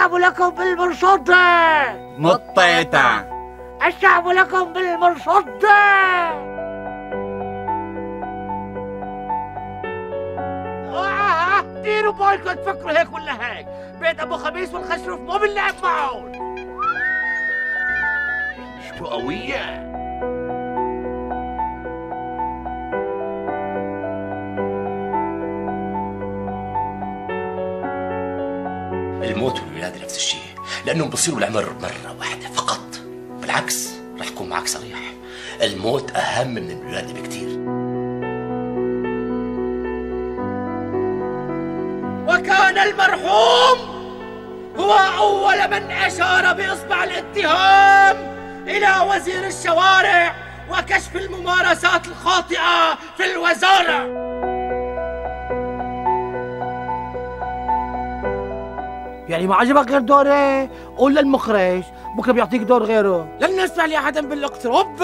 الشعب لكم بالمرصدة. مطيتة. الشعب لكم بالمرصدة. ديروا بالكم تفكروا هيك ولا هيك. بيت ابو خميس والخشرف مو بنلعب معهم. شو قوية. الموت والولادة نفس الشيء، لأنهم بصيروا العمر مرة واحدة فقط. بالعكس رح أكون معك صريح، الموت أهم من الولادة بكتير. وكان المرحوم هو أول من أشار بإصبع الاتهام إلى وزير الشوارع وكشف الممارسات الخاطئة في الوزارة. يعني ما عجبك غير دوري؟ قول للمخرج بكره بيعطيك دور غيره. لن نسمع لأحد بالاقتراب.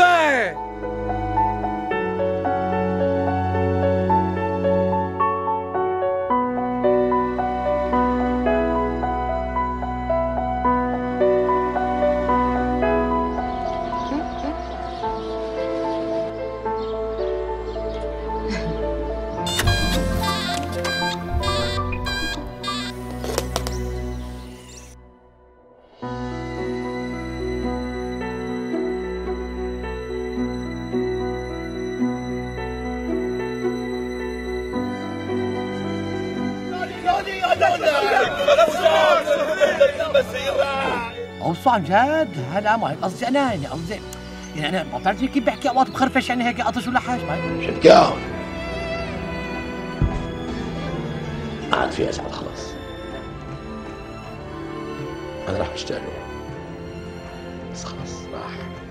اوصى عن جد. هلا ما هيك قصدي انا، يعني قصدي يعني انا بطلت كيف بحكي اوقات بخرفش، يعني هيك اطش ولا حاجه. شدقاهم ما عاد في اسعد خلاص. انا راح اشتغل بس خلاص راح.